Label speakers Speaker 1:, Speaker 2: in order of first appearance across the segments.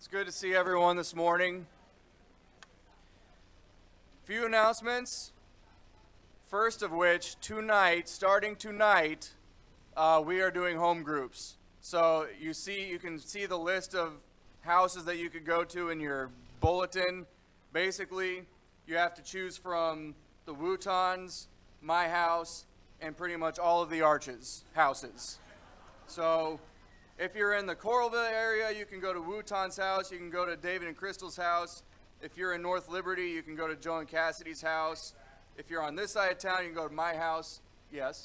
Speaker 1: It's good to see everyone this morning. Few announcements. First of which, starting tonight, we are doing home groups. So you can see the list of houses that you could go to in your bulletin. Basically, you have to choose from the Wootons, my house, and pretty much all of the Arches houses. So if you're in the Coralville area, you can go to Wooton's house. You can go to David and Crystal's house. If you're in North Liberty, you can go to Joe and Cassidy's house. If you're on this side of town, you can go to my house. Yes?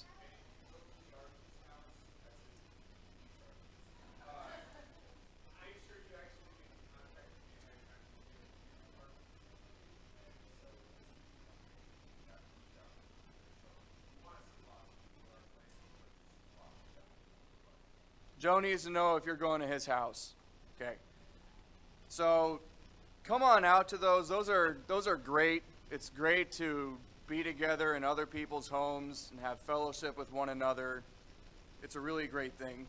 Speaker 1: Joe needs to know if you're going to his house. Okay. So come on out to those. Those are great. It's great to be together in other people's homes and have fellowship with one another. It's a really great thing.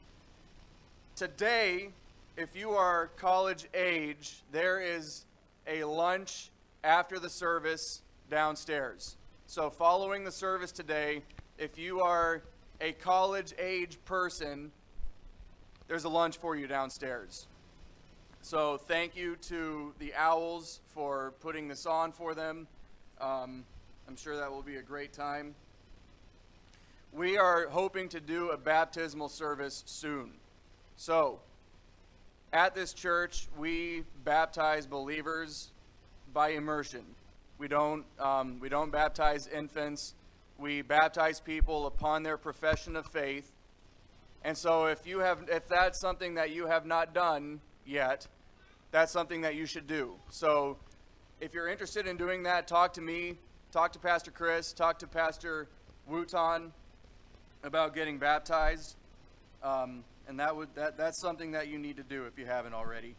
Speaker 1: Today, if you are college age, there is a lunch after the service downstairs. So following the service today, if you are a college age person, there's a lunch for you downstairs. So thank you to the Owls for putting this on for them. I'm sure that will be a great time. We are hoping to do a baptismal service soon. So at this church, we baptize believers by immersion. We don't baptize infants. We baptize people upon their profession of faith. And so if that's something that you have not done yet, that's something that you should do. So if you're interested in doing that, talk to me, talk to Pastor Chris, talk to Pastor Wooton about getting baptized. And that's something that you need to do if you haven't already.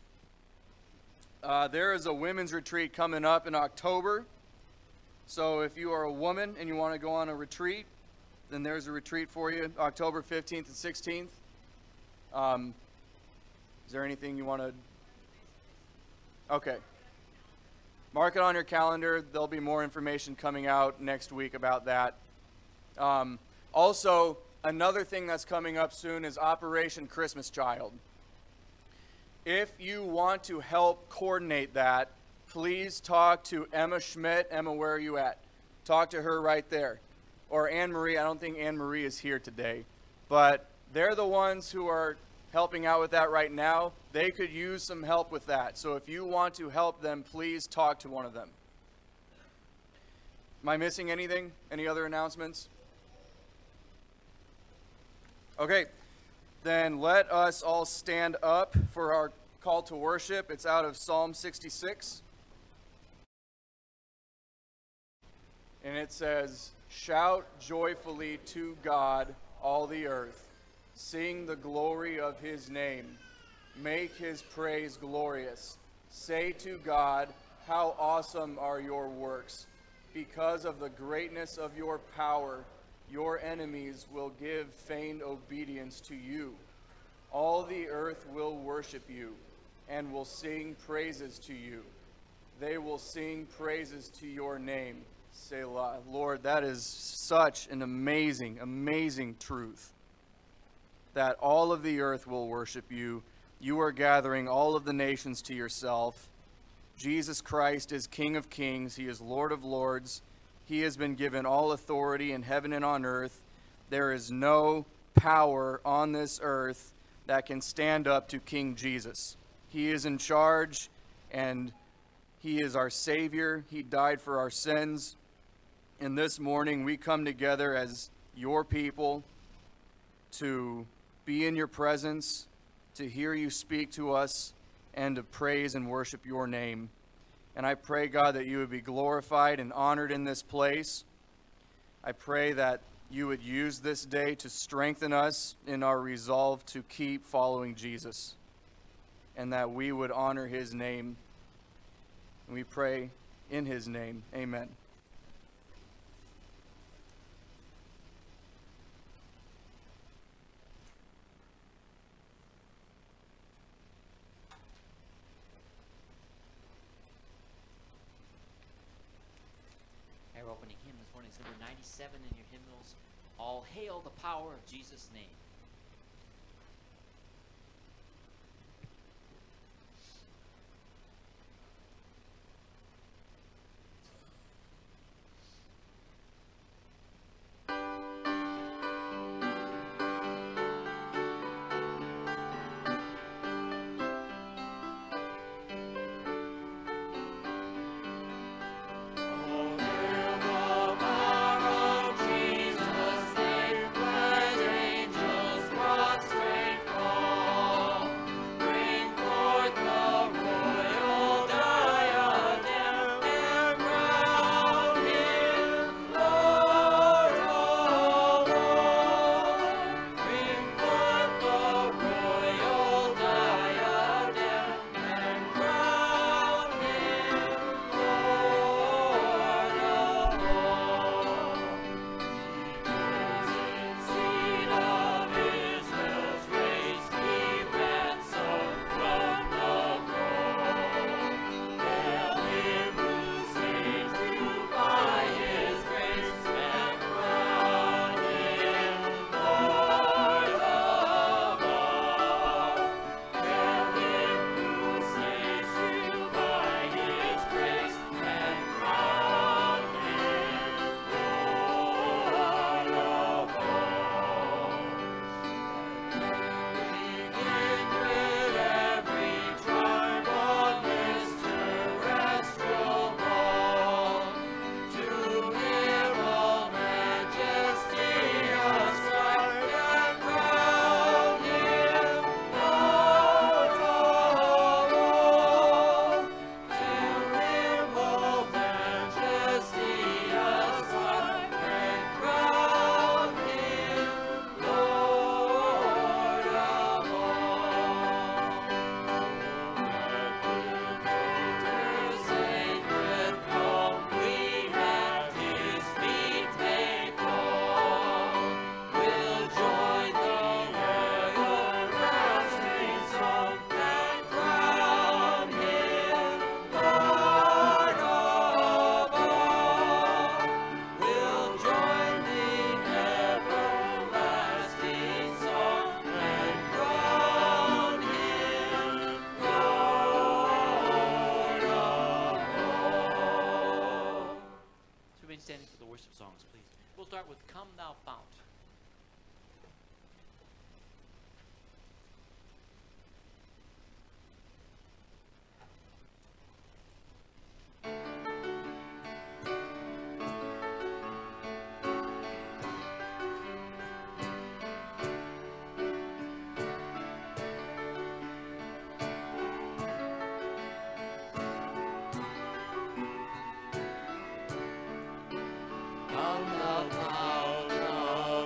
Speaker 1: There is a women's retreat coming up in October. So if you are a woman and you want to go on a retreat, then there's a retreat for you, October 15th and 16th. Is there anything you want to? Okay. Mark it on your calendar. There'll be more information coming out next week about that. Also, another thing that's coming up soon is Operation Christmas Child. If you want to help coordinate that, please talk to Emma Schmidt. Emma, where are you at? Talk to her right there. Or Anne-Marie. I don't think Anne-Marie is here today. But they're the ones who are helping out with that right now. They could use some help with that. So if you want to help them, please talk to one of them. Am I missing anything? Any other announcements? Okay. Then let us all stand up for our call to worship. It's out of Psalm 66. And it says, "Shout joyfully to God, all the earth. Sing the glory of his name. Make his praise glorious. Say to God, how awesome are your works. Because of the greatness of your power, your enemies will give feigned obedience to you. All the earth will worship you and will sing praises to you. They will sing praises to your name. Selah." Lord, that is such an amazing, amazing truth. That all of the earth will worship you. You are gathering all of the nations to yourself. Jesus Christ is King of kings. He is Lord of lords. He has been given all authority in heaven and on earth. There is no power on this earth that can stand up to King Jesus. He is in charge, and he is our Savior. He died for our sins. And this morning we come together as your people to be in your presence, to hear you speak to us, and to praise and worship your name. And I pray, God, that you would be glorified and honored in this place. I pray that you would use this day to strengthen us in our resolve to keep following Jesus, and that we would honor his name. And we pray in his name. Amen.
Speaker 2: 97 in your hymnals. All hail the power of Jesus' name. Standing for the worship songs, please. We'll start with Come Thou Fount.
Speaker 3: Come thou fount of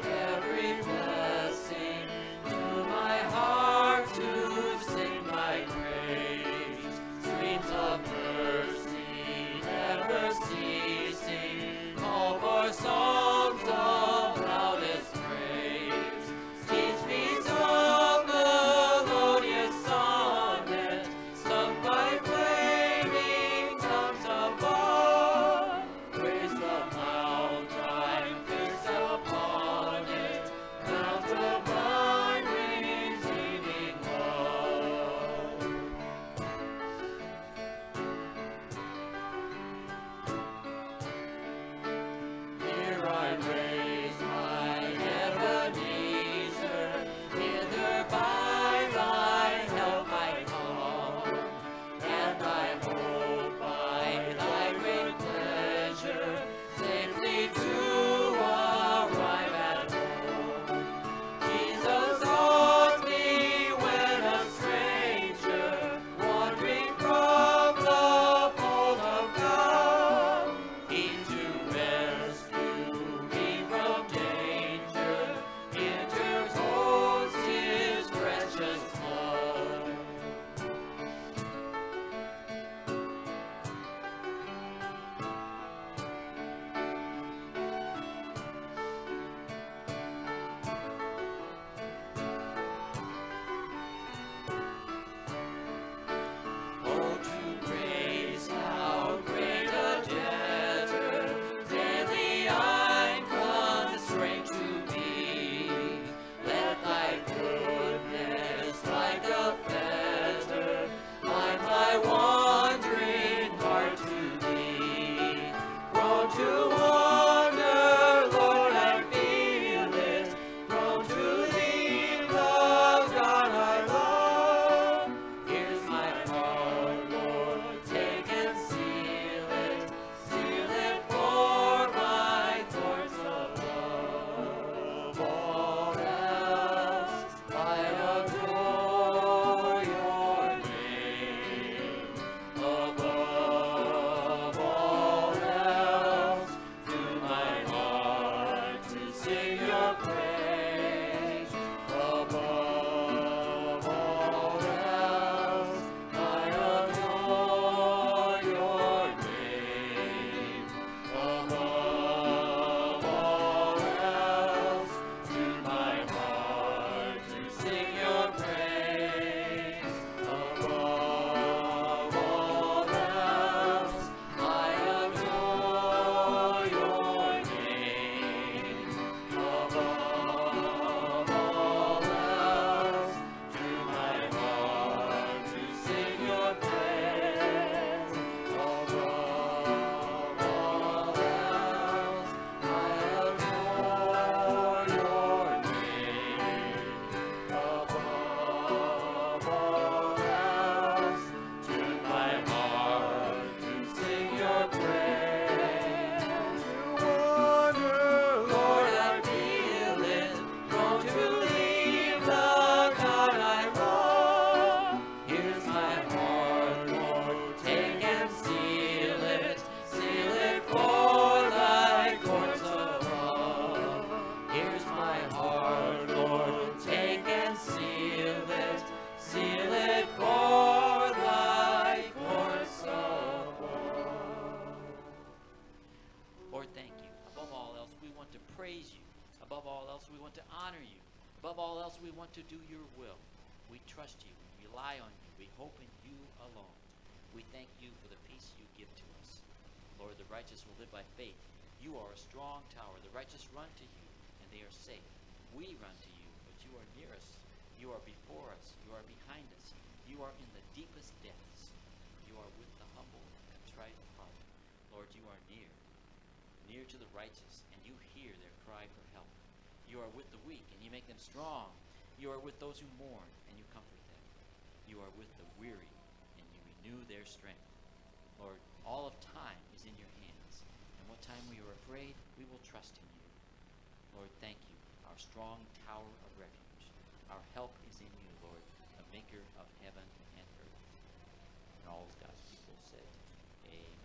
Speaker 2: want to do your will. We trust you. We rely on you. We hope in you alone. We thank you for the peace you give to us. Lord, the righteous will live by faith. You are a strong tower. The righteous run to you, and they are safe. We run to you, but you are near us. You are before us. You are behind us. You are in the deepest depths. You are with the humble and contrite of heart. Lord, you are near to the righteous, and you hear their cry for help. You are with the weak, and you make them strong. You are with those who mourn, and you comfort them. You are with the weary, and you renew their strength. Lord, all of time is in your hands, and what time we are afraid, we will trust in you. Lord, thank you, our strong tower of refuge. Our help is in you, Lord, the maker of heaven and earth. And all of God's people said, Amen.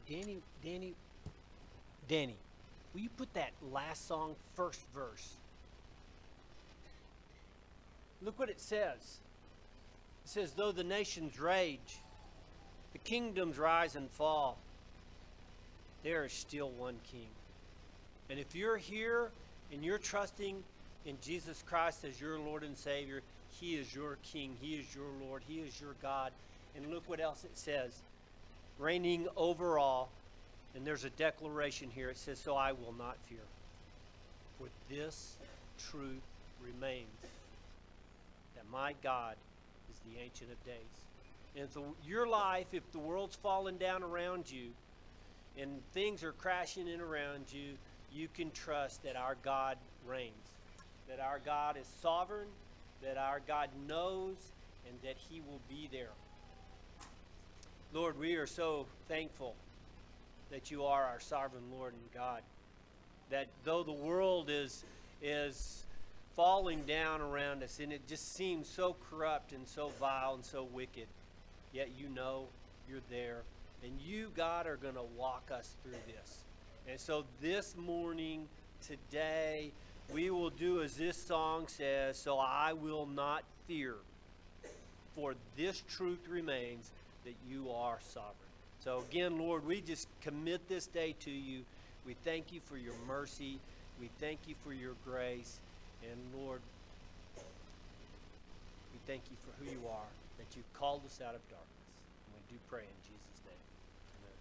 Speaker 3: Danny, will you put that last song first verse? Look what it says. It says, though the nations rage, the kingdoms rise and fall, there is still one king. And if you're here and you're trusting in Jesus Christ as your Lord and Savior, he is your king, he is your Lord, he is your God. And look what else it says. Reigning over all. And there's a declaration here. It says, so I will not fear. For this truth remains, that my God is the Ancient of Days. And if your life, if the world's fallen down around you and things are crashing in around you, you can trust that our God reigns, that our God is sovereign, that our God knows, and that he will be there. Lord, we are so thankful that you are our sovereign Lord and God, that though the world is falling down around us and it just seems so corrupt and so vile and so wicked, yet you know you're there, and you, God, are going to walk us through this. And so this morning, today, we will do as this song says, so I will not fear, for this truth remains, that you are sovereign. So again, Lord, we just commit this day to you. We thank you for your mercy. We thank you for your grace. And Lord, we thank you for who you are, that you called us out of darkness. And we do pray in Jesus' name. Amen.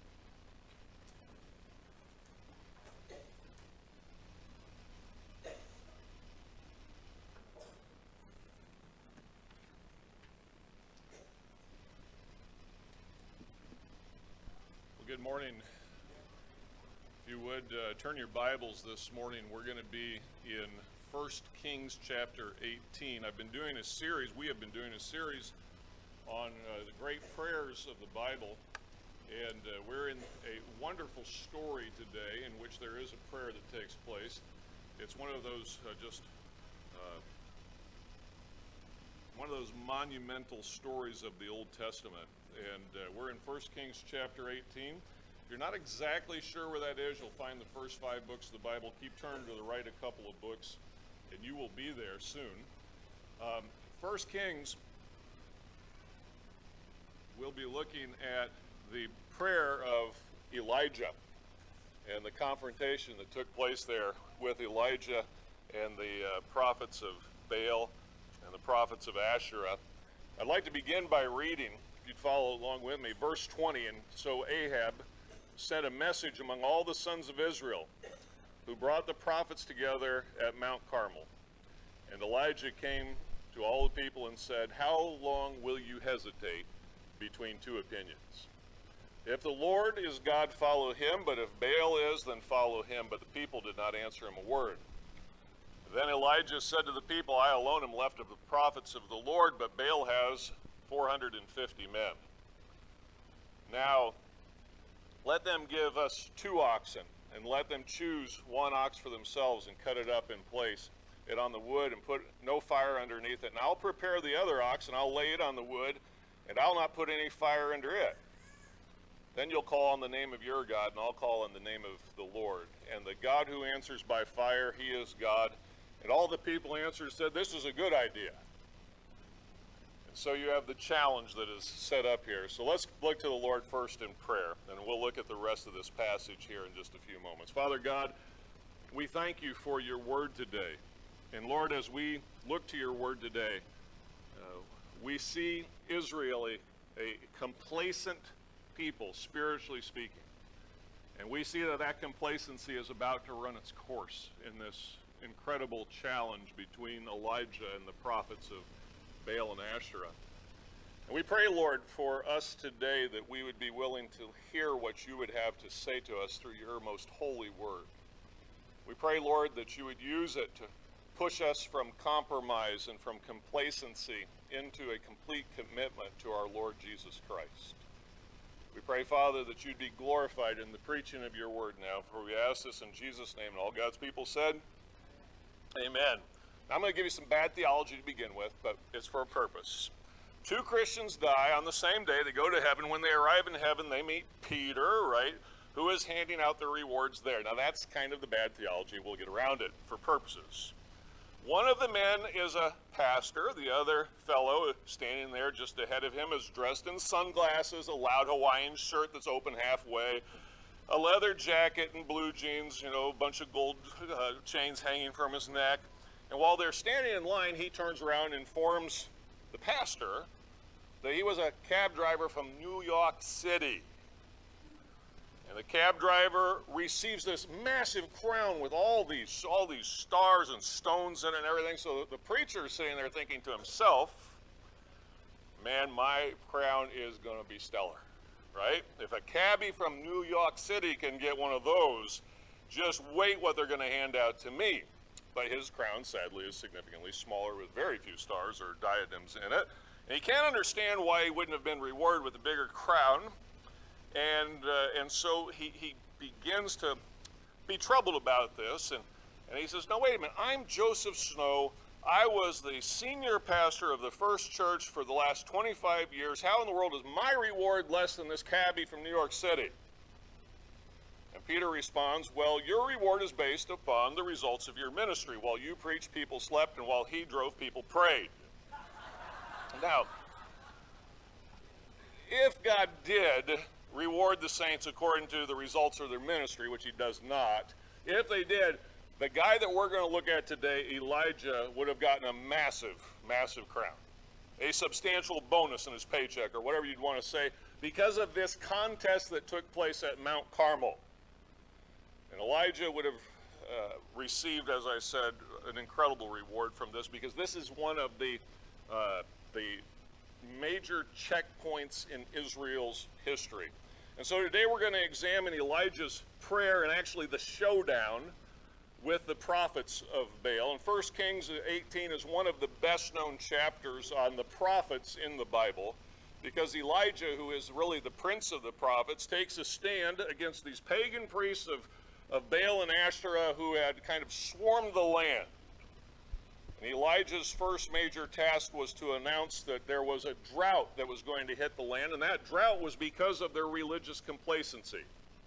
Speaker 4: Well, good morning. If you would turn your Bibles this morning, we're going to be in 1 Kings chapter 18. I've been doing a series, we have been doing a series on the great prayers of the Bible, and we're in a wonderful story today in which there is a prayer that takes place. It's one of those one of those monumental stories of the Old Testament, and we're in 1 Kings chapter 18. If you're not exactly sure where that is, you'll find the first 5 books of the Bible. Keep turning to the right a couple of books, and you will be there soon. 1 Kings, we'll be looking at the prayer of Elijah and the confrontation that took place there with Elijah and the prophets of Baal and the prophets of Asherah. I'd like to begin by reading, if you'd follow along with me, verse 20. And so Ahab sent a message among all the sons of Israel, who brought the prophets together at Mount Carmel. And Elijah came to all the people and said, how long will you hesitate between two opinions? If the Lord is God, follow him, but if Baal is, then follow him. But the people did not answer him a word. Then Elijah said to the people, I alone am left of the prophets of the Lord, but Baal has 450 men. Now, let them give us 2 oxen, and let them choose 1 ox for themselves and cut it up in place, it on the wood, and put no fire underneath it. And I'll prepare the other ox, and I'll lay it on the wood, and I'll not put any fire under it. Then you'll call on the name of your God, and I'll call on the name of the Lord. And the God who answers by fire, he is God. And all the people answered, said, this is a good idea. So you have the challenge that is set up here. So let's look to the Lord first in prayer, and we'll look at the rest of this passage here in just a few moments. Father God, we thank you for your word today. And Lord, as we look to your word today, we see Israel a complacent people, spiritually speaking. And we see that that complacency is about to run its course in this incredible challenge between Elijah and the prophets of Baal and Asherah. And we pray, Lord, for us today that we would be willing to hear what you would have to say to us through your most holy word. We pray, Lord, that you would use it to push us from compromise and from complacency into a complete commitment to our Lord Jesus Christ. We pray, Father, that you'd be glorified in the preaching of your word now, for we ask this in Jesus' name. And all God's people said, amen. Now, I'm going to give you some bad theology to begin with, but it's for a purpose. 2 Christians die on the same day. They go to heaven. When they arrive in heaven, they meet Peter, right, who is handing out the rewards there. Now, that's kind of the bad theology. We'll get around it for purposes. One of the men is a pastor. The other fellow standing there just ahead of him is dressed in sunglasses, a loud Hawaiian shirt that's open halfway, a leather jacket and blue jeans, you know, a bunch of gold chains hanging from his neck. And while they're standing in line, he turns around and informs the pastor that he was a cab driver from New York City. And the cab driver receives this massive crown with all these stars and stones in it and everything. So the preacher is sitting there thinking to himself, man, my crown is going to be stellar, right? If a cabbie from New York City can get one of those, just wait what they're going to hand out to me. But his crown, sadly, is significantly smaller with very few stars or diadems in it. And he can't understand why he wouldn't have been rewarded with a bigger crown. And so he begins to be troubled about this. And he says, no, wait a minute. I'm Joseph Snow. I was the senior pastor of the First Church for the last 25 years. How in the world is my reward less than this cabbie from New York City? And Peter responds, well, your reward is based upon the results of your ministry. While you preached, people slept, and while he drove, people prayed. Now, if God did reward the saints according to the results of their ministry, which he does not, if they did, the guy that we're going to look at today, Elijah, would have gotten a massive, massive crown, a substantial bonus in his paycheck, or whatever you'd want to say, because of this contest that took place at Mount Carmel. And Elijah would have received, as I said, an incredible reward from this, because this is one of the major checkpoints in Israel's history. And so today we're going to examine Elijah's prayer and actually the showdown with the prophets of Baal. And 1 Kings 18 is one of the best known chapters on the prophets in the Bible, because Elijah, who is really the prince of the prophets, takes a stand against these pagan priests of Baal and Asherah who had kind of swarmed the land. And Elijah's first major task was to announce that there was a drought that was going to hit the land, and that drought was because of their religious complacency.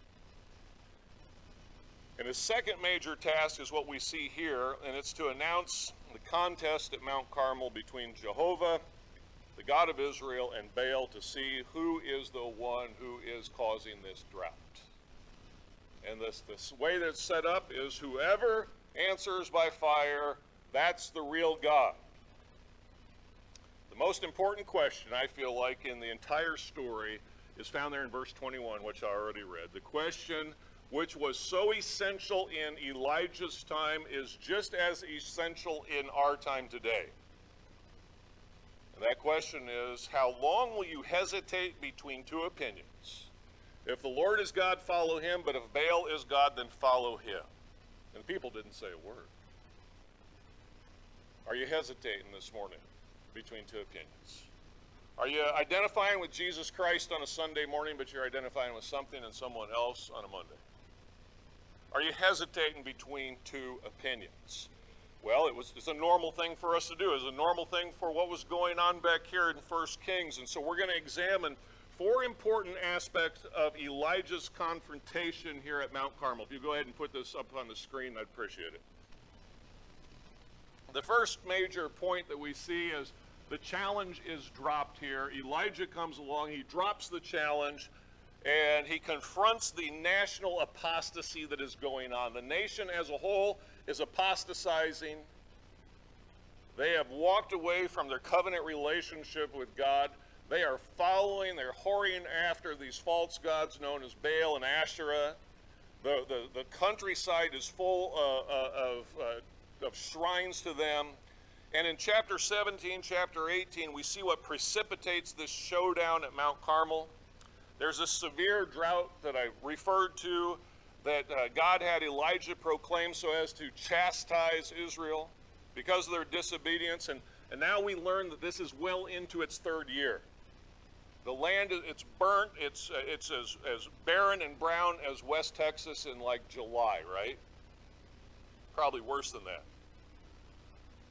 Speaker 4: And his second major task is what we see here, and it's to announce the contest at Mount Carmel between Jehovah, the God of Israel, and Baal, to see who is the one who is causing this drought. And this way that it's set up is whoever answers by fire, that's the real God. The most important question, I feel like, in the entire story is found there in verse 21, which I already read. The question which was so essential in Elijah's time is just as essential in our time today. And that question is, how long will you hesitate between two opinions? If the Lord is God, follow him, but if Baal is God, then follow him. And the people didn't say a word. Are you hesitating this morning between two opinions? Are you identifying with Jesus Christ on a Sunday morning, but you're identifying with something and someone else on a Monday? Are you hesitating between two opinions? Well, it's a normal thing for us to do. It's a normal thing for what was going on back here in 1 Kings. And so we're going to examine four important aspects of Elijah's confrontation here at Mount Carmel. If you go ahead and put this up on the screen, I'd appreciate it. The first major point that we see is the challenge is dropped here. Elijah comes along, he drops the challenge, and he confronts the national apostasy that is going on. The nation as a whole is apostatizing. They have walked away from their covenant relationship with God. They are following, they're whoring after these false gods known as Baal and Asherah. The countryside is full of shrines to them. And in chapter 17, chapter 18, we see what precipitates this showdown at Mount Carmel. There's a severe drought that I referred to that God had Elijah proclaim so as to chastise Israel because of their disobedience. And now we learn that this is well into its third year. The land, it's burnt, it's as barren and brown as West Texas in like July, right? Probably worse than that.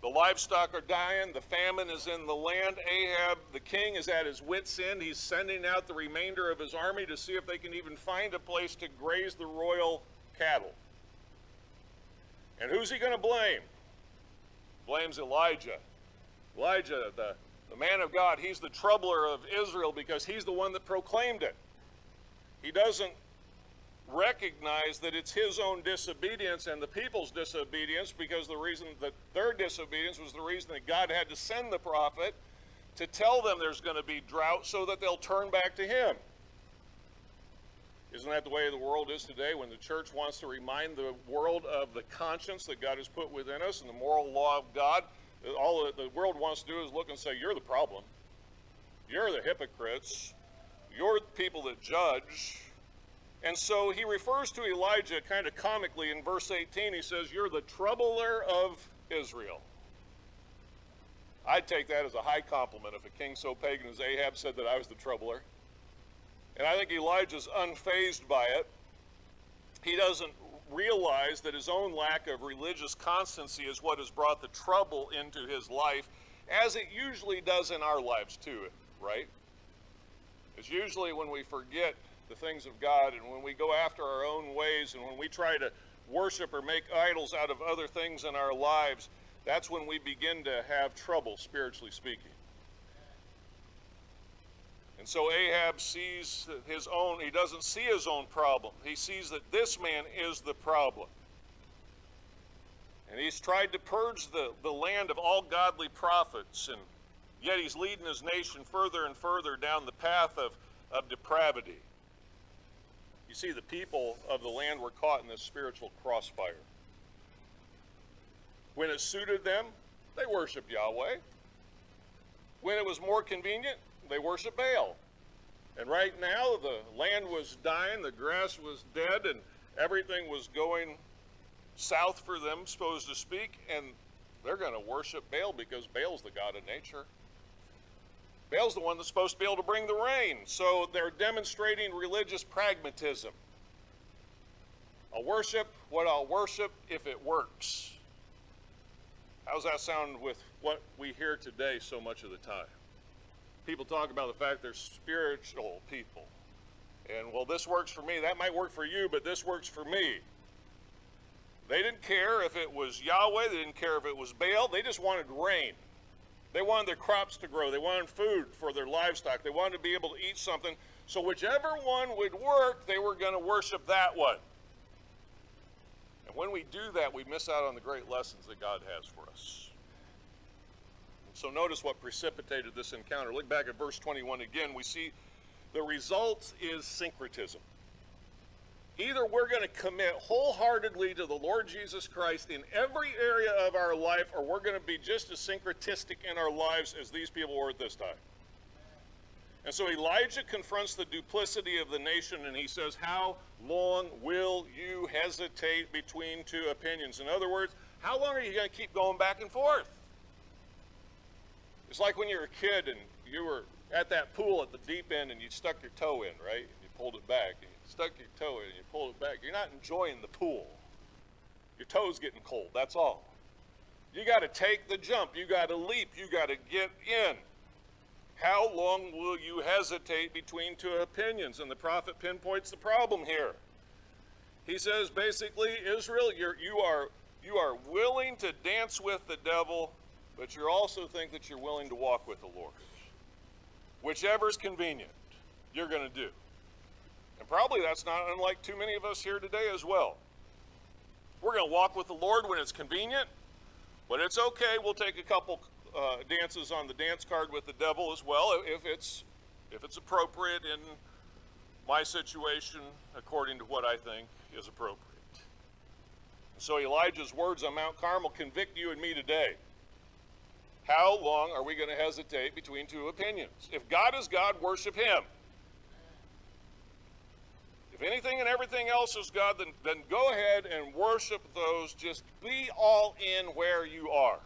Speaker 4: The livestock are dying. The famine is in the land. Ahab, the king, is at his wit's end. He's sending out the remainder of his army to see if they can even find a place to graze the royal cattle. And who's he going to blame? Blames Elijah. Elijah, the man of God, he's the troubler of Israel because he's the one that proclaimed it. He doesn't recognize that it's his own disobedience and the people's disobedience, because the reason that their disobedience was the reason that God had to send the prophet to tell them there's going to be drought so that they'll turn back to him. Isn't that the way the world is today, when the church wants to remind the world of the conscience that God has put within us and the moral law of God? All the world wants to do is look and say, you're the problem. You're the hypocrites. You're the people that judge. And so he refers to Elijah kind of comically in verse 18. He says, you're the troubler of Israel. I'd take that as a high compliment if a king so pagan as Ahab said that I was the troubler. And I think Elijah's unfazed by it. He doesn't realize that his own lack of religious constancy is what has brought the trouble into his life, as it usually does in our lives too, right? It's usually when we forget the things of God and when we go after our own ways and when we try to worship or make idols out of other things in our lives, that's when we begin to have trouble, spiritually speaking. And so Ahab sees his own, he doesn't see his own problem. He sees that this man is the problem. And he's tried to purge the land of all godly prophets, and yet he's leading his nation further and further down the path of depravity. You see, the people of the land were caught in this spiritual crossfire. When it suited them, they worshiped Yahweh. When it was more convenient, they worshiped Baal. And right now, the land was dying, the grass was dead, and everything was going south for them, so to speak, and they're going to worship Baal because Baal's the god of nature. Baal's the one that's supposed to be able to bring the rain. So they're demonstrating religious pragmatism. I'll worship what I'll worship if it works. How's that sound with what we hear today so much of the time? People talk about the fact they're spiritual people. And, well, this works for me. That might work for you, but this works for me. They didn't care if it was Yahweh. They didn't care if it was Baal. They just wanted rain. They wanted their crops to grow. They wanted food for their livestock. They wanted to be able to eat something. So whichever one would work, they were going to worship that one. And when we do that, we miss out on the great lessons that God has for us. And so notice what precipitated this encounter. Look back at verse 21 again. We see the result is syncretism. Either we're going to commit wholeheartedly to the Lord Jesus Christ in every area of our life, or we're going to be just as syncretistic in our lives as these people were at this time. And so Elijah confronts the duplicity of the nation, and he says, how long will you hesitate between two opinions? In other words, how long are you going to keep going back and forth? It's like when you were a kid and you were at that pool at the deep end and you stuck your toe in, right? And you pulled it back. And you stuck your toe in and you pulled it back. You're not enjoying the pool. Your toe's getting cold, that's all. You got to take the jump. You got to leap. You got to get in. How long will you hesitate between two opinions? And the prophet pinpoints the problem here. He says basically, Israel, you are willing to dance with the devil, but you also think that you're willing to walk with the Lord. Whichever is convenient, you're going to do. And probably that's not unlike too many of us here today as well. We're going to walk with the Lord when it's convenient, but it's okay. We'll take a couple dances on the dance card with the devil as well if it's appropriate in my situation according to what I think is appropriate. And so Elijah's words on Mount Carmel convict you and me today. How long are we going to hesitate between two opinions? If God is God, worship him. If anything and everything else is God, then go ahead and worship those. Just be all in where you are.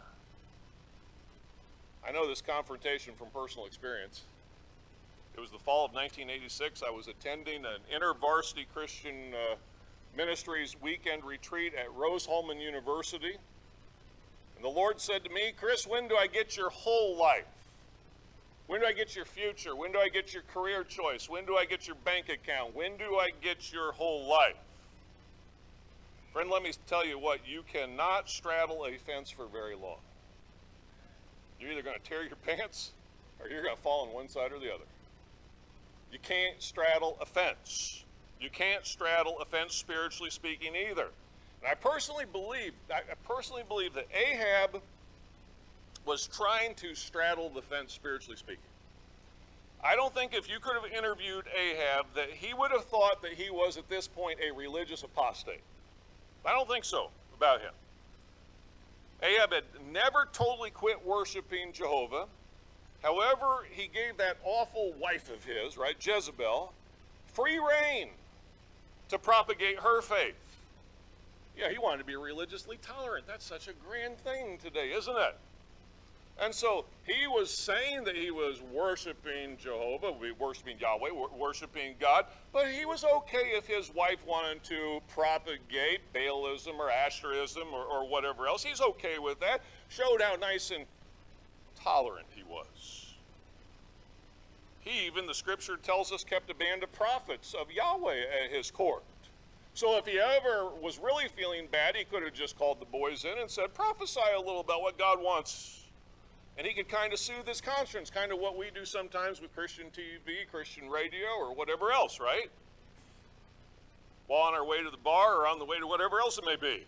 Speaker 4: I know this confrontation from personal experience. It was the fall of 1986. I was attending an InterVarsity Christian Ministries weekend retreat at Rose-Hulman University. And the Lord said to me, Chris, when do I get your whole life? When do I get your future? When do I get your career choice? When do I get your bank account? When do I get your whole life? Friend, let me tell you what, you cannot straddle a fence for very long. You're either going to tear your pants or you're going to fall on one side or the other. You can't straddle a fence. You can't straddle a fence spiritually speaking either. And I personally believe that Ahab was trying to straddle the fence spiritually speaking. I don't think if you could have interviewed Ahab that he would have thought that he was at this point a religious apostate. I don't think so about him. Ahab had never totally quit worshiping Jehovah. However, he gave that awful wife of his, right, Jezebel, free rein to propagate her faith. Yeah, he wanted to be religiously tolerant. That's such a grand thing today, isn't it? And so he was saying that he was worshiping Jehovah, worshiping Yahweh, worshiping God, but he was okay if his wife wanted to propagate Baalism or Ashtarism or whatever else. He's okay with that. Showed how nice and tolerant he was. He even, the scripture tells us, kept a band of prophets of Yahweh at his court. So if he ever was really feeling bad, he could have just called the boys in and said, prophesy a little about what God wants. And he could kind of soothe his conscience, kind of what we do sometimes with Christian TV, Christian radio, or whatever else, right? While on our way to the bar or on the way to whatever else it may be.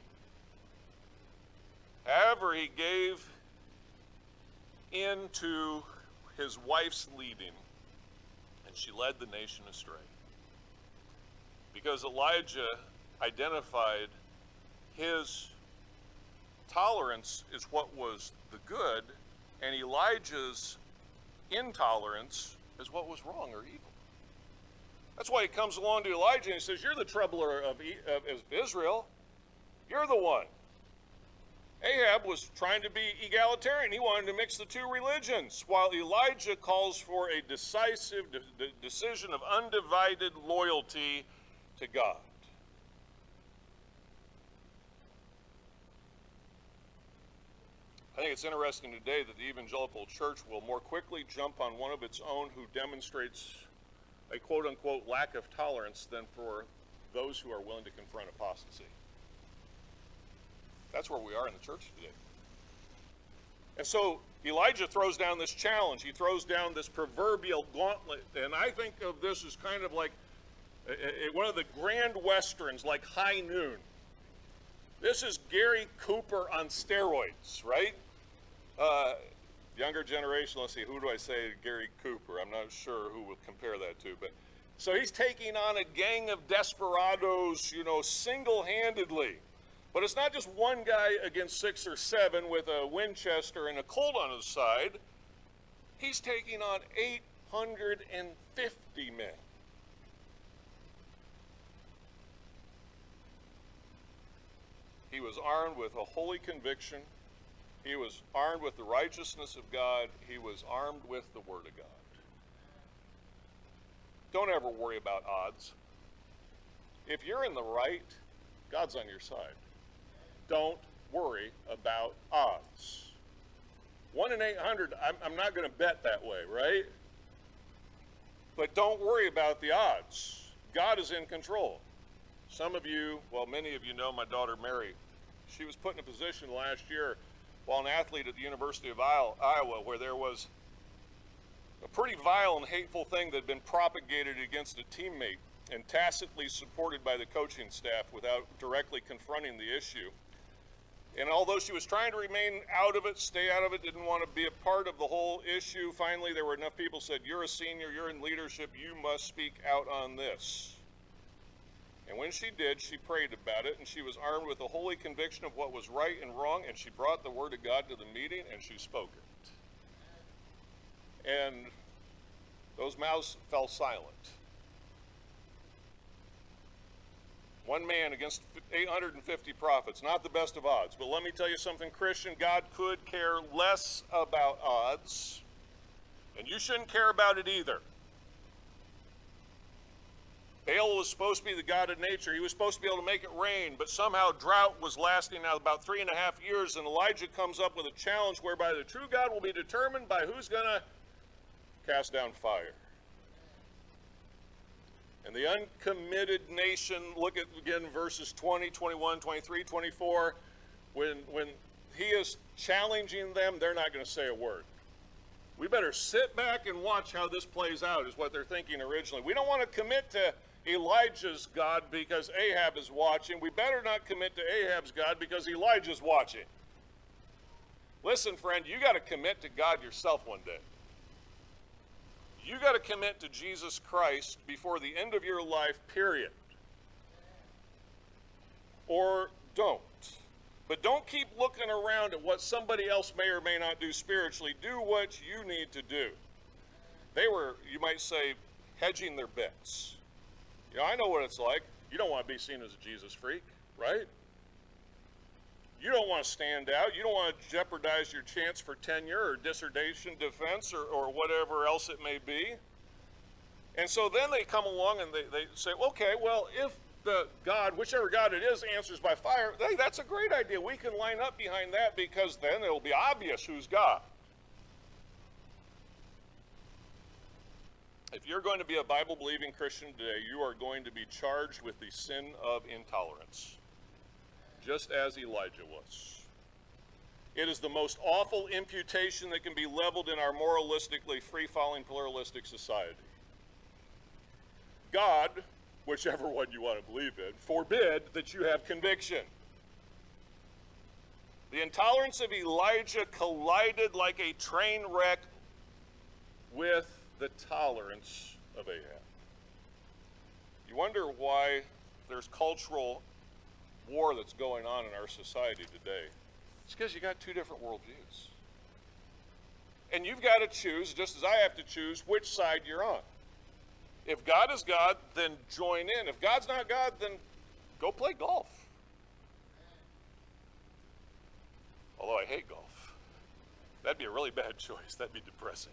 Speaker 4: However, he gave in to his wife's leading, and she led the nation astray. Because Elijah identified his tolerance is what was the good, and Elijah's intolerance is what was wrong or evil. That's why he comes along to Elijah and he says, you're the troubler of Israel. You're the one. Ahab was trying to be egalitarian. He wanted to mix the two religions, while Elijah calls for a decisive decision of undivided loyalty to God. I think it's interesting today that the evangelical church will more quickly jump on one of its own who demonstrates a quote-unquote lack of tolerance than for those who are willing to confront apostasy. That's where we are in the church today. And so Elijah throws down this challenge. He throws down this proverbial gauntlet. And I think of this as kind of like one of the grand westerns, like High Noon. This is Gary Cooper on steroids, right? Younger generation, let's see, who do I say Gary Cooper? I'm not sure who would compare that to. But so he's taking on a gang of desperados, you know, single-handedly. But it's not just one guy against 6 or 7 with a Winchester and a Colt on his side. He's taking on 850 men. He was armed with a holy conviction. He was armed with the righteousness of God. He was armed with the Word of God. Don't ever worry about odds. If you're in the right, God's on your side. Don't worry about odds. 1 in 800, I'm not going to bet that way, right? But don't worry about the odds. God is in control. Some of you, well, many of you know my daughter Mary. She was put in a position last year while an athlete at the University of Iowa where there was a pretty vile and hateful thing that had been propagated against a teammate and tacitly supported by the coaching staff without directly confronting the issue. And although she was trying to remain out of it, stay out of it, didn't want to be a part of the whole issue, finally there were enough people who said, you're a senior, you're in leadership, you must speak out on this. And when she did, she prayed about it, and she was armed with a holy conviction of what was right and wrong, and she brought the Word of God to the meeting, and she spoke it. And those mouths fell silent. One man against 850 prophets, not the best of odds. But let me tell you something, Christian, God could care less about odds, and you shouldn't care about it either. Baal was supposed to be the god of nature. He was supposed to be able to make it rain, but somehow drought was lasting now about 3.5 years, and Elijah comes up with a challenge whereby the true God will be determined by who's going to cast down fire. And the uncommitted nation, look at again verses 20, 21, 23, 24, when he is challenging them, they're not going to say a word. We better sit back and watch how this plays out, is what they're thinking originally. We don't want to commit to Elijah's God because Ahab is watching. We better not commit to Ahab's God because Elijah's watching. Listen, friend, you got to commit to God yourself one day. You got to commit to Jesus Christ before the end of your life, period. Or don't. But don't keep looking around at what somebody else may or may not do spiritually. Do what you need to do. They were, you might say, hedging their bets. You know, I know what it's like. You don't want to be seen as a Jesus freak, right? You don't want to stand out. You don't want to jeopardize your chance for tenure or dissertation defense or whatever else it may be. And so then they come along and they say, okay, well, if the God, whichever God it is, answers by fire, hey, that's a great idea. We can line up behind that because then it'll be obvious who's God. If you're going to be a Bible-believing Christian today, you are going to be charged with the sin of intolerance, just as Elijah was. It is the most awful imputation that can be leveled in our moralistically free-falling pluralistic society. God, whichever one you want to believe in, forbid that you have conviction. The intolerance of Elijah collided like a train wreck with the tolerance of Ahab. You wonder why there's cultural war that's going on in our society today. It's because you got two different worldviews. And you've got to choose, just as I have to choose, which side you're on. If God is God, then join in. If God's not God, then go play golf. Although I hate golf. That'd be a really bad choice. That'd be depressing.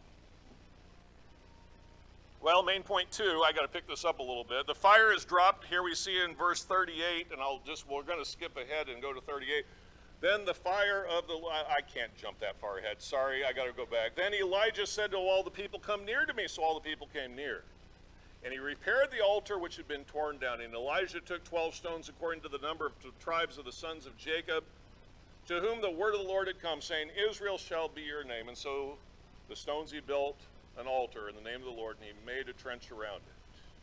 Speaker 4: Well, main point 2, I got to pick this up a little bit. The fire is dropped. Here we see in verse 38, and we're going to skip ahead and go to 38. Then the fire of the, I can't jump that far ahead. Sorry, I got to go back. Then Elijah said to all the people, come near to me. So all the people came near. And he repaired the altar which had been torn down. And Elijah took 12 stones according to the number of the tribes of the sons of Jacob, to whom the word of the Lord had come, saying, Israel shall be your name. And so the stones he built an altar in the name of the Lord, and he made a trench around it.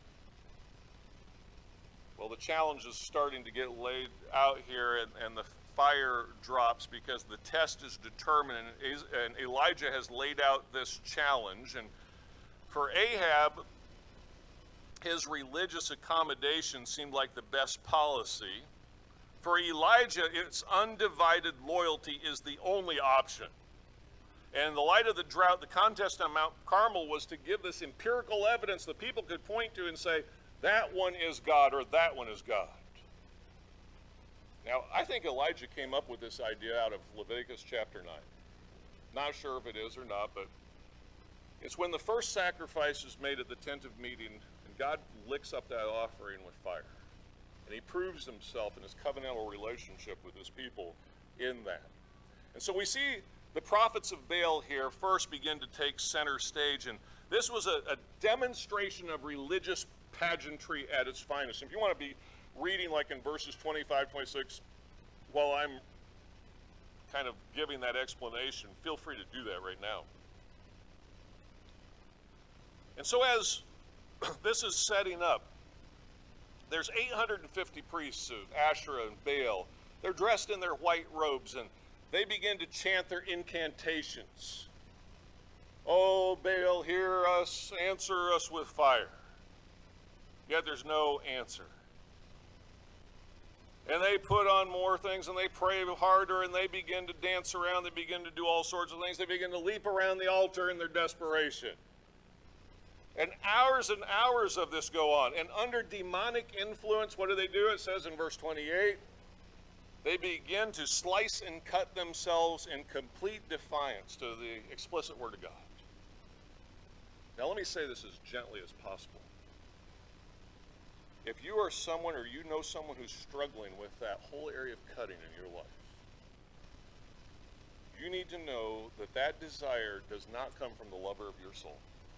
Speaker 4: Well, the challenge is starting to get laid out here, and the fire drops because the test is determined, and Elijah has laid out this challenge. And for Ahab, his religious accommodation seemed like the best policy. For Elijah, its undivided loyalty is the only option. And in the light of the drought, the contest on Mount Carmel was to give this empirical evidence that people could point to and say, that one is God or that one is God. Now, I think Elijah came up with this idea out of Leviticus chapter 9. Not sure if it is or not, but it's when the first sacrifice is made at the tent of meeting, and God licks up that offering with fire. And he proves himself in his covenantal relationship with his people in that. And so we see the prophets of Baal here first begin to take center stage, and this was a demonstration of religious pageantry at its finest. If you want to be reading like in verses 25, 26, while I'm kind of giving that explanation, feel free to do that right now. And so as this is setting up, there's 850 priests of Asherah and Baal. They're dressed in their white robes, and they begin to chant their incantations. Oh, Baal, hear us, answer us with fire. Yet there's no answer. And they put on more things, and they pray harder, and they begin to dance around. They begin to do all sorts of things. They begin to leap around the altar in their desperation. And hours of this go on. And under demonic influence, what do? It says in verse 28, they begin to slice and cut themselves in complete defiance to the explicit word of God. Now let me say this as gently as possible. if you are someone or you know someone who's struggling with that whole area of cutting in your life, you need to know that that desire does not come from the lover of your soul.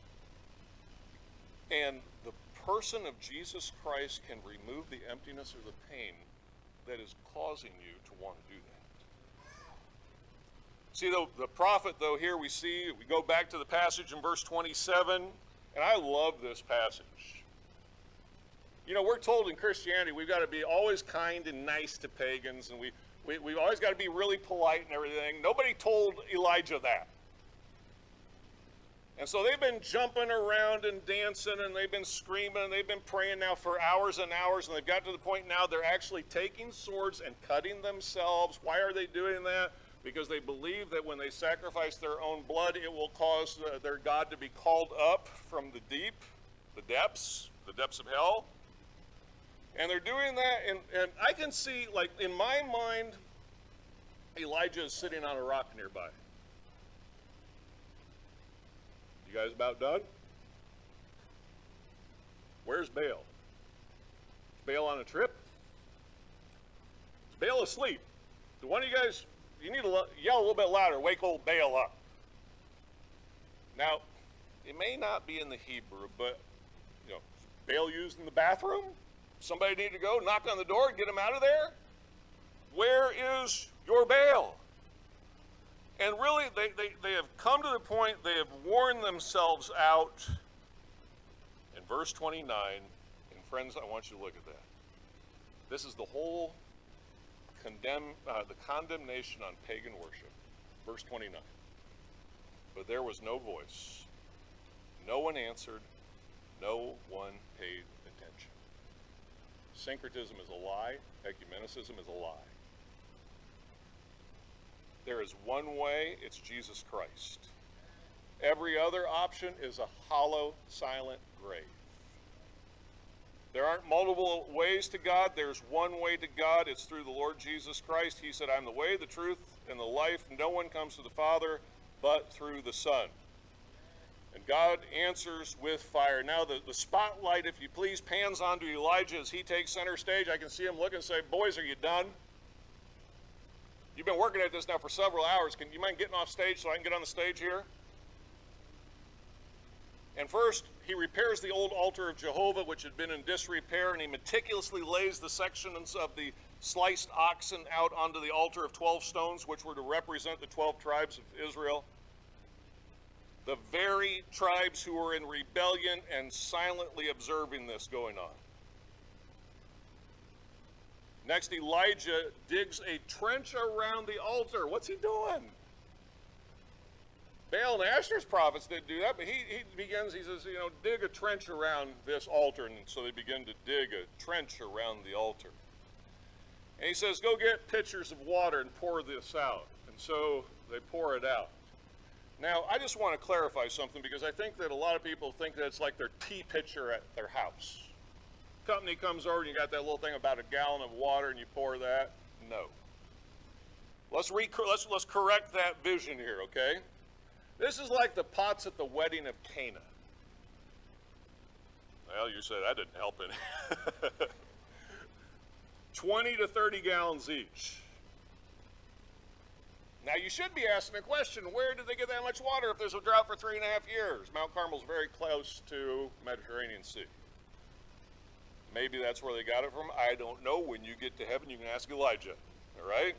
Speaker 4: And the person of Jesus Christ can remove the emptiness or the pain that is causing you to want to do that. See, the prophet, though, here we go back to the passage in verse 27, and I love this passage. You know, we're told in Christianity we've got to be always kind and nice to pagans, and we've always got to be really polite and everything. Nobody told Elijah that. And so they've been jumping around and dancing, and they've been screaming, and they've been praying now for hours and hours, and they've got to the point now they're actually taking swords and cutting themselves. Why are they doing that? Because they believe that when they sacrifice their own blood, it will cause their God to be called up from the deep, the depths of hell. And they're doing that, and I can see, like, in my mind, Elijah is sitting on a rock nearby. You guys about done? Where's Baal? Is Baal on a trip? Is Baal asleep? Do one of you guys, you need to yell a little bit louder, wake old Baal up. Now, it may not be in the Hebrew, but, you know, Baal used in the bathroom? Somebody need to go knock on the door and get him out of there? Where is your Baal? And really, they have come to the point, they have worn themselves out. In verse 29, and friends, I want you to look at that. This is the whole the condemnation on pagan worship. Verse 29. But there was no voice. No one answered. No one paid attention. Syncretism is a lie. Ecumenicism is a lie. There is one way, it's Jesus Christ. Every other option is a hollow, silent grave. There aren't multiple ways to God. There's one way to God. It's through the Lord Jesus Christ. He said, I'm the way, the truth, and the life. No one comes to the Father but through the Son. And God answers with fire. Now the spotlight, if you please, pans onto Elijah as he takes center stage. I can see him look and say, boys, are you done? You've been working at this now for several hours. Can you mind getting off stage so I can get on the stage here? And first, he repairs the old altar of Jehovah, which had been in disrepair, and he meticulously lays the sections of the sliced oxen out onto the altar of 12 stones, which were to represent the 12 tribes of Israel. The very tribes who were in rebellion and silently observing this going on. Next, Elijah digs a trench around the altar. What's he doing? Baal and Asher's prophets didn't do that, but he says, you know, dig a trench around this altar. And so they begin to dig a trench around the altar. And he says, go get pitchers of water and pour this out. And so they pour it out. Now, I just want to clarify something, because I think that a lot of people think that it's like their tea pitcher at their house. Company comes over and you got that little thing about a gallon of water and you pour that. No. Let's correct that vision here, okay? This is like the pots at the wedding of Cana. Well, you said that didn't help any. 20 to 30 gallons each. Now, you should be asking the question, where did they get that much water if there's a drought for 3.5 years? Mount Carmel's very close to Mediterranean Sea. Maybe that's where they got it from. I don't know. When you get to heaven, you can ask Elijah. All right?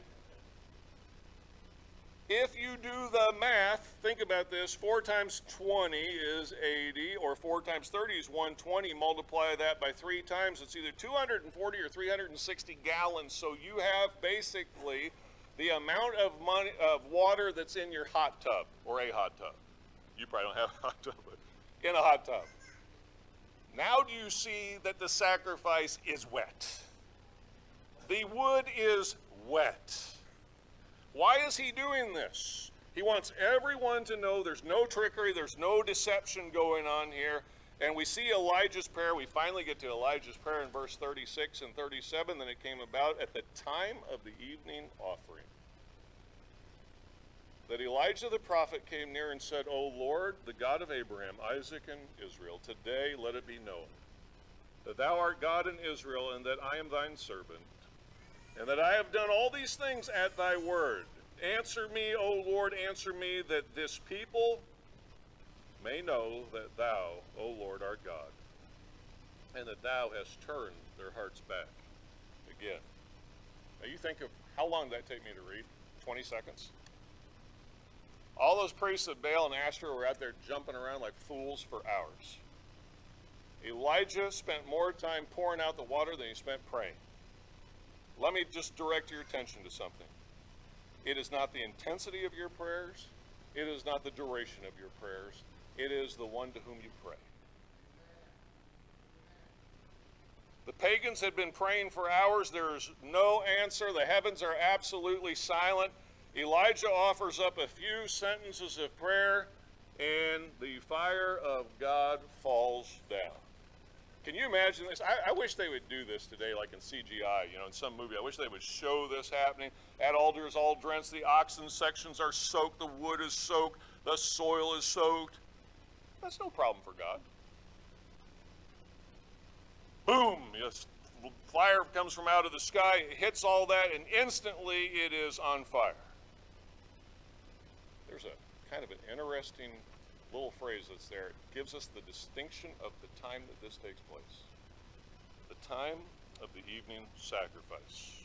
Speaker 4: If you do the math, think about this. 4 times 20 is 80, or 4 times 30 is 120. Multiply that by 3 times. It's either 240 or 360 gallons. So you have basically the amount of water that's in your hot tub, or a hot tub. You probably don't have a hot tub, but in a hot tub. Now do you see that the sacrifice is wet? The wood is wet. Why is he doing this? He wants everyone to know there's no trickery, there's no deception going on here. And we see Elijah's prayer. We finally get to Elijah's prayer in verse 36 and 37. Then it came about at the time of the evening offering that Elijah the prophet came near and said, O Lord, the God of Abraham, Isaac, and Israel, today let it be known that thou art God in Israel, and that I am thine servant, and that I have done all these things at thy word. Answer me, O Lord, answer me, that this people may know that thou, O Lord, art God, and that thou hast turned their hearts back again. Now you think of, how long did that take me to read? 20 seconds? All those priests of Baal and Asherah were out there jumping around like fools for hours. Elijah spent more time pouring out the water than he spent praying. Let me just direct your attention to something. It is not the intensity of your prayers. It is not the duration of your prayers. It is the one to whom you pray. The pagans had been praying for hours. There is no answer. The heavens are absolutely silent. Elijah offers up a few sentences of prayer, and the fire of God falls down. Can you imagine this? I wish they would do this today, like in CGI, in some movie. I wish they would show this happening. That altar is all drenched. The oxen sections are soaked. The wood is soaked. The soil is soaked. That's no problem for God. Boom! Yes, fire comes from out of the sky, it hits all that, and instantly it is on fire. There's a kind of an interesting little phrase that's there. It gives us the distinction of the time that this takes place. The time of the evening sacrifice.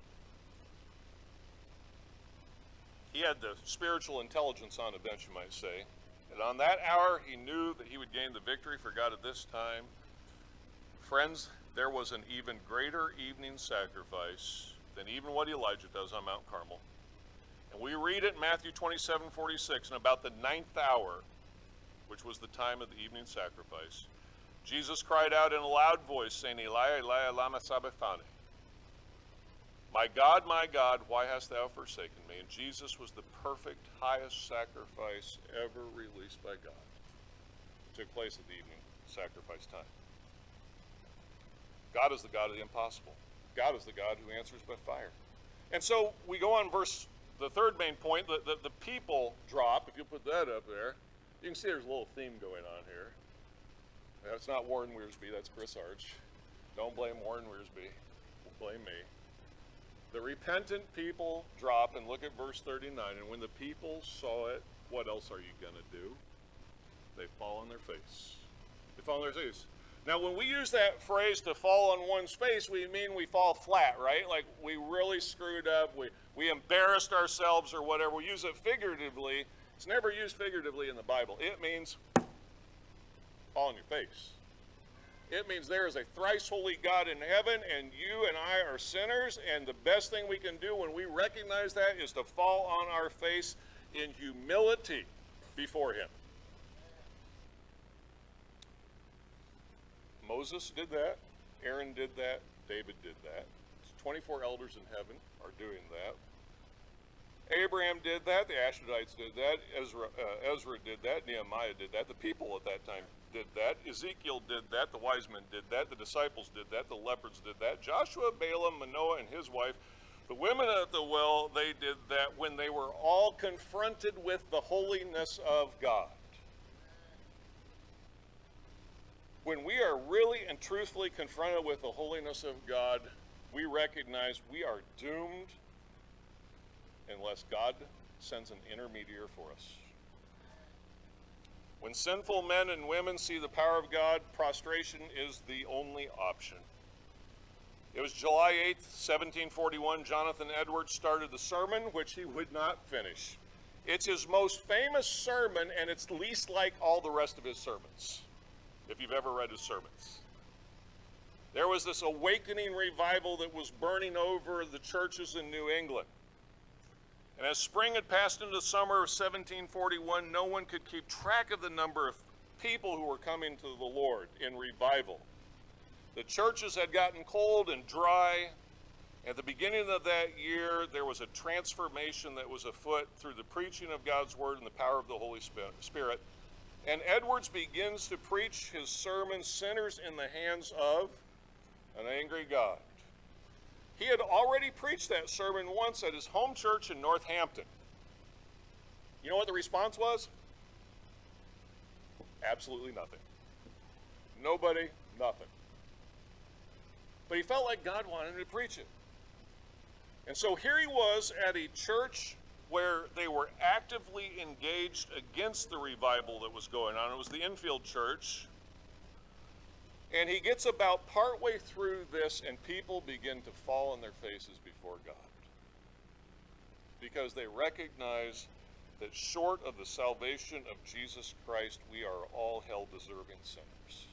Speaker 4: He had the spiritual intelligence on the bench, you might say. And on that hour, he knew that he would gain the victory for God at this time. Friends, there was an even greater evening sacrifice than even what Elijah does on Mount Carmel. And we read it in Matthew 27:46, and about the 9th hour, which was the time of the evening sacrifice, Jesus cried out in a loud voice, saying, Eli, Eli, lama sabachthani. My God, why hast thou forsaken me? And Jesus was the perfect, highest sacrifice ever released by God. It took place at the evening sacrifice time. God is the God of the impossible. God is the God who answers by fire. And so we go on the third main point, the people drop. If you put that up there, you can see there's a little theme going on here. That's not Warren Wiersbe, that's Chris Arch. Don't blame Warren Wiersbe, blame me. The repentant people drop, and look at verse 39, and when the people saw it, what else are you going to do? They fall on their face. They fall on their face. Now, when we use that phrase to fall on one's face, we mean we fall flat, right? Like we really screwed up, we embarrassed ourselves or whatever. We use it figuratively. It's never used figuratively in the Bible. It means fall on your face. It means there is a thrice holy God in heaven, and you and I are sinners, and the best thing we can do when we recognize that is to fall on our face in humility before him. Moses did that, Aaron did that, David did that. 24 elders in heaven are doing that. Abraham did that, the Asherites did that, Ezra did that, Nehemiah did that, the people at that time did that, Ezekiel did that, the wise men did that, the disciples did that, the lepers did that, Joshua, Balaam, Manoah, and his wife, the women at the well, they did that when they were all confronted with the holiness of God. When we are really and truthfully confronted with the holiness of God, we recognize we are doomed unless God sends an intermediary for us. When sinful men and women see the power of God, prostration is the only option. It was July 8th, 1741, Jonathan Edwards started the sermon, which he would not finish. It's his most famous sermon, and it's least like all the rest of his sermons, if you've ever read his sermons. There was this awakening revival that was burning over the churches in New England. And as spring had passed into the summer of 1741, no one could keep track of the number of people who were coming to the Lord in revival. The churches had gotten cold and dry. At the beginning of that year, there was a transformation that was afoot through the preaching of God's word and the power of the Holy Spirit. And Edwards begins to preach his sermon, Sinners in the Hands of an Angry God. He had already preached that sermon once at his home church in Northampton. You know what the response was? Absolutely nothing. Nobody, nothing. but he felt like God wanted him to preach it. And so here he was at a church where they were actively engaged against the revival that was going on. It was the Infield Church. And he gets about partway through this, and people begin to fall on their faces before God, because they recognize that short of the salvation of Jesus Christ, we are all hell-deserving sinners.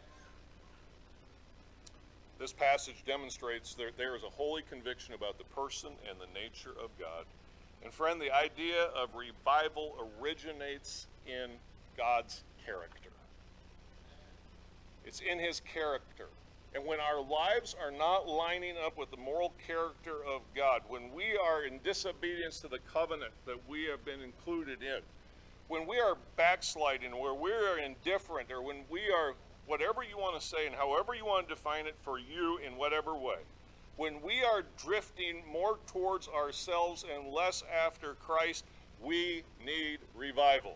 Speaker 4: This passage demonstrates that there is a holy conviction about the person and the nature of God. And friend, the idea of revival originates in God's character. It's in his character. And when our lives are not lining up with the moral character of God, when we are in disobedience to the covenant that we have been included in, when we are backsliding, where we are indifferent, or when we are, whatever you want to say and however you want to define it for you in whatever way, when we are drifting more towards ourselves and less after Christ, we need revival.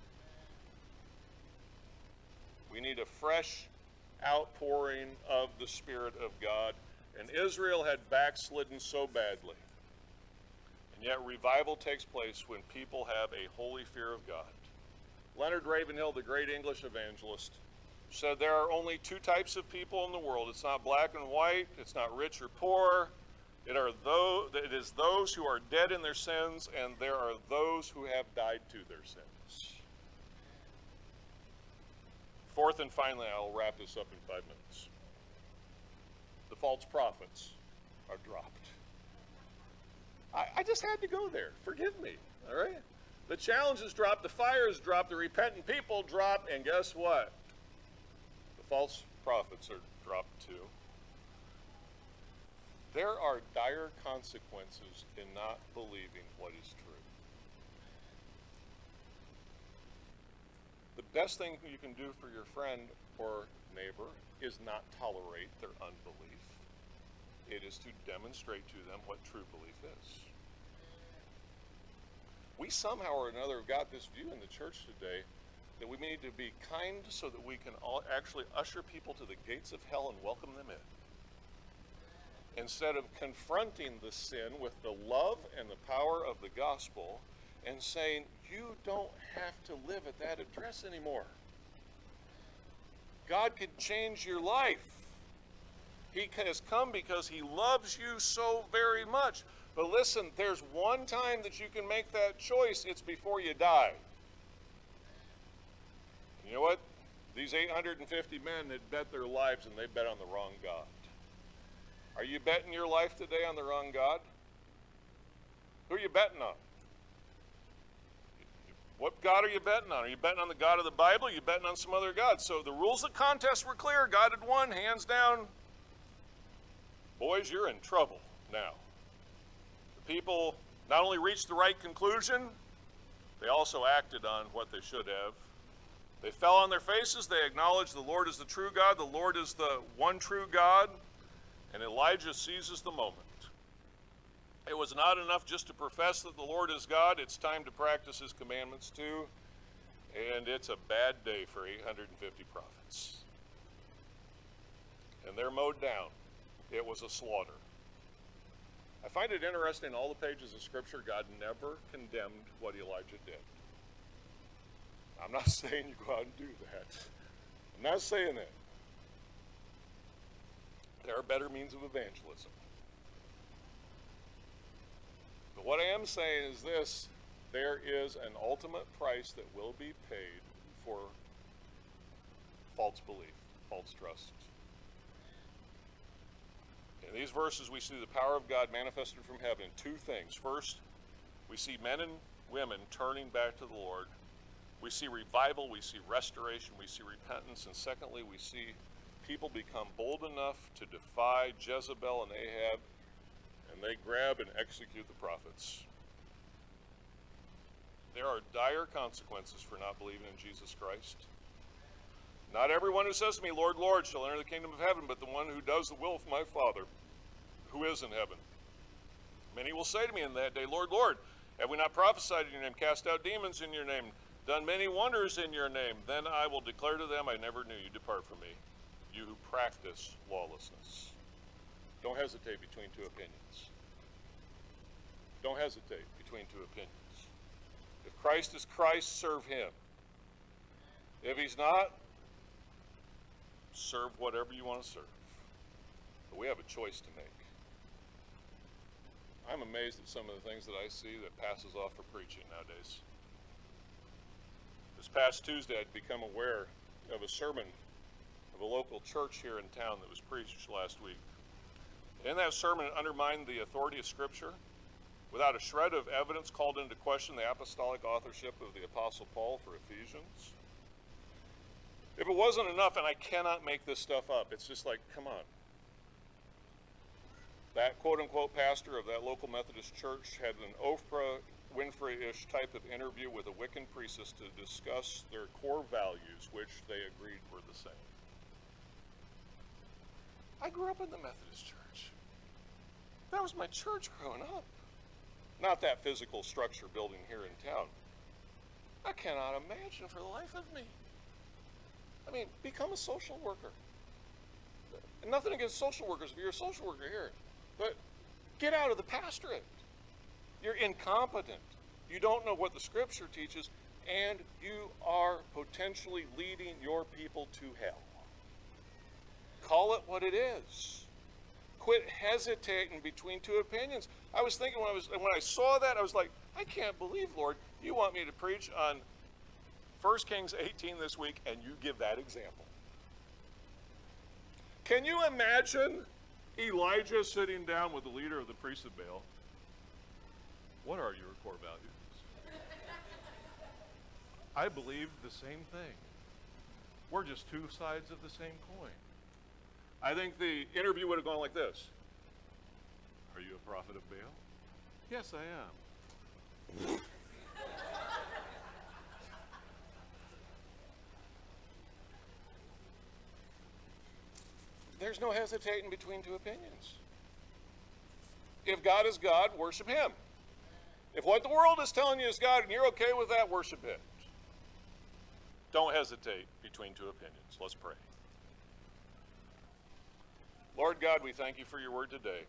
Speaker 4: We need a fresh outpouring of the Spirit of God. And Israel had backslidden so badly. And yet revival takes place when people have a holy fear of God. Leonard Ravenhill, the great English evangelist, said there are only two types of people in the world. It's not black and white. It's not rich or poor. It is those who are dead in their sins, and there are those who have died to their sins. Fourth and finally, I'll wrap this up in 5 minutes. The false prophets are dropped. I just had to go there. Forgive me, all right? The challenge is dropped, the fire is dropped, the repentant people drop, and guess what? The false prophets are dropped too. There are dire consequences in not believing what is true. The best thing you can do for your friend or neighbor is not tolerate their unbelief. It is to demonstrate to them what true belief is. We somehow or another have got this view in the church today that we need to be kind so that we can all actually usher people to the gates of hell and welcome them in. Instead of confronting the sin with the love and the power of the gospel and saying, you don't have to live at that address anymore. God can change your life. He has come because he loves you so very much. But listen, there's one time that you can make that choice. It's before you die. You know what? These 850 men had bet their lives, and they bet on the wrong God. Are you betting your life today on the wrong God? Who are you betting on? What God are you betting on? Are you betting on the God of the Bible? Are you betting on some other God? So the rules of the contest were clear. God had won, hands down. Boys, you're in trouble now. The people not only reached the right conclusion, they also acted on what they should have. They fell on their faces. They acknowledged the Lord is the true God. The Lord is the one true God. And Elijah seizes the moment. It was not enough just to profess that the Lord is God. It's time to practice his commandments too. And it's a bad day for 850 prophets. And they're mowed down. It was a slaughter. I find it interesting in all the pages of Scripture, God never condemned what Elijah did. I'm not saying you go out and do that. I'm not saying that. There are better means of evangelism. But what I am saying is this: there is an ultimate price that will be paid for false belief, false trust. In these verses, we see the power of God manifested from heaven in two things. First, we see men and women turning back to the Lord. We see revival, we see restoration, we see repentance, and secondly, we see people become bold enough to defy Jezebel and Ahab, and they grab and execute the prophets. There are dire consequences for not believing in Jesus Christ. Not everyone who says to me, Lord, Lord, shall enter the kingdom of heaven, but the one who does the will of my Father, who is in heaven. Many will say to me in that day, Lord, Lord, have we not prophesied in your name, cast out demons in your name, done many wonders in your name? Then I will declare to them, I never knew you. Depart from me, you who practice lawlessness. Don't hesitate between two opinions. Don't hesitate between two opinions. If Christ is Christ, serve him. If he's not, serve whatever you want to serve. But we have a choice to make. I'm amazed at some of the things that I see that passes off for preaching nowadays. This past Tuesday, I'd become aware of a sermon of a local church here in town that was preached last week. In that sermon, it undermined the authority of Scripture. Without a shred of evidence, called into question the apostolic authorship of the Apostle Paul for Ephesians. If it wasn't enough, and I cannot make this stuff up, it's just like, come on. That quote-unquote pastor of that local Methodist church had an Oprah Winfrey-ish type of interview with a Wiccan priestess to discuss their core values, which they agreed were the same. I grew up in the Methodist church. That was my church growing up. Not that physical structure building here in town. I cannot imagine for the life of me. I mean, become a social worker. And nothing against social workers if you're a social worker here. But get out of the pastorate. You're incompetent. You don't know what the Scripture teaches, and you are potentially leading your people to hell. Call it what it is. Quit hesitating between two opinions. I was thinking when I saw that, I was like, I can't believe, Lord, you want me to preach on 1 Kings 18 this week, and you give that example. Can you imagine Elijah sitting down with the leader of the priests of Baal? What are your core values? I believe the same thing. We're just two sides of the same coin. I think the interview would have gone like this. Are you a prophet of Baal? Yes, I am. There's no hesitating between two opinions. If God is God, worship him. If what the world is telling you is God and you're okay with that, worship it. Don't hesitate between two opinions. Let's pray. Lord God, we thank you for your word today.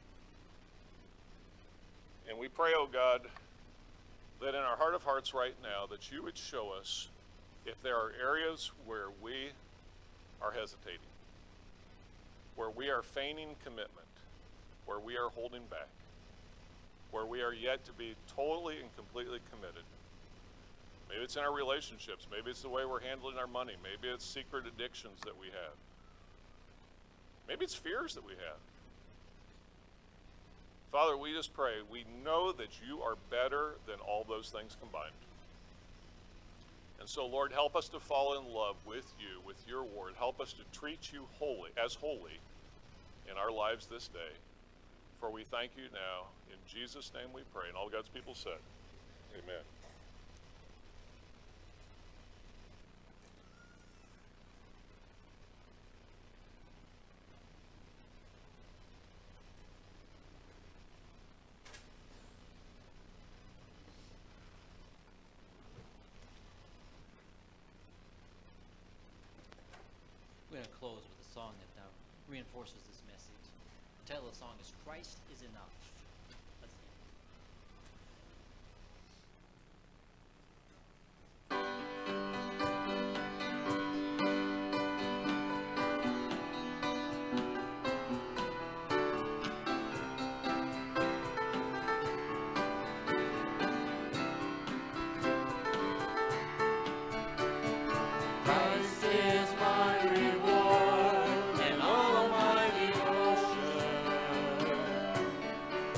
Speaker 4: And we pray, oh God, that in our heart of hearts right now, that you would show us if there are areas where we are hesitating, where we are feigning commitment, where we are holding back, where we are yet to be totally and completely committed. Maybe it's in our relationships. Maybe it's the way we're handling our money. Maybe it's secret addictions that we have. Maybe it's fears that we have. Father, we just pray. We know that you are better than all those things combined. And so, Lord, help us to fall in love with you, with your word. Help us to treat you as holy in our lives this day. For we thank you now. In Jesus' name we pray. And all God's people said, amen.
Speaker 2: We're going to close with a song that reinforces this message. The title of the song is Christ is Enough. Let's sing.
Speaker 5: Christ is my reward and all of my devotion.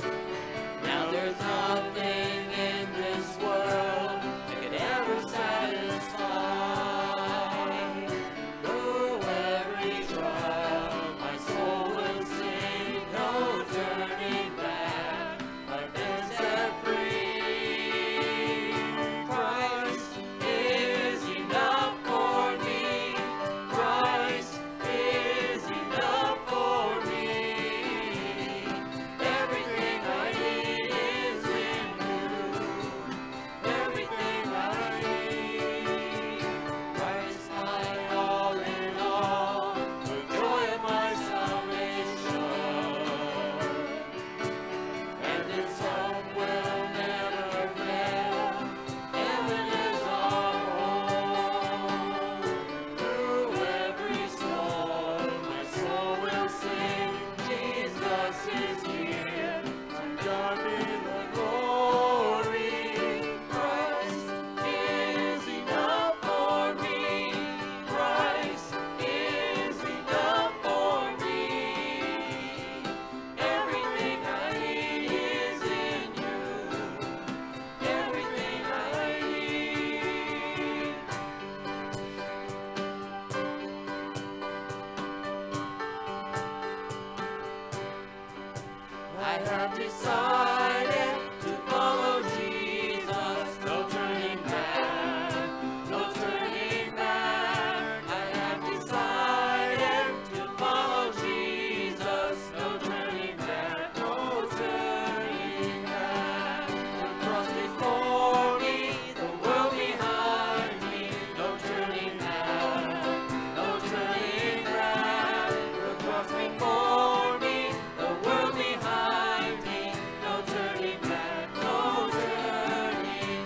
Speaker 2: have decided to follow Jesus. No turning back, no turning back. I have decided to follow Jesus. No turning back, no turning back. The cross before me, the world behind me. No turning back, no turning back. The cross before me, the world behind me. No turning back, no turning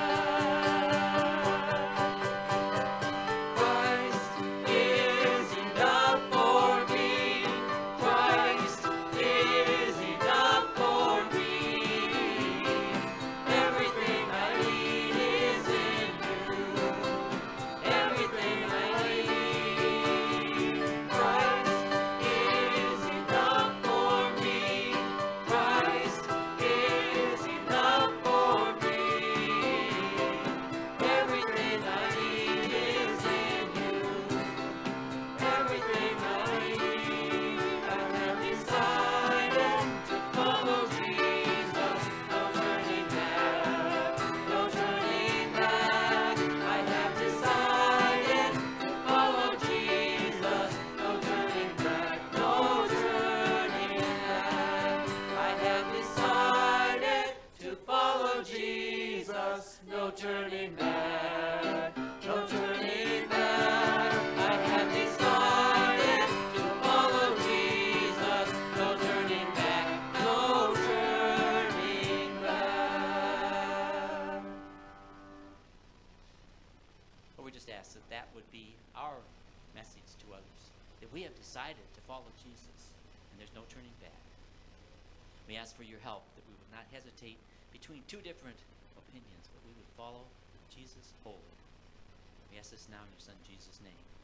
Speaker 2: back. Christ is enough for me. Christ is enough for me. Everything I need is in you. Everything I need. Christ is enough for me. Christ is enough for me. Everything I need is in you. Everything I need. I have decided to follow Jesus. No turning back, no turning back. I have decided to follow Jesus. No turning back, no turning back. I have decided to follow Jesus. No turning back, no turning back. I have decided to follow Jesus. No turning back, no turning back. Lord, we just ask that that would be our message to others, that we have decided to follow Jesus and there's no turning back. We ask for your help, that we would not hesitate between two different opinions, but we would follow Jesus wholly. We ask this now in your Son Jesus' name.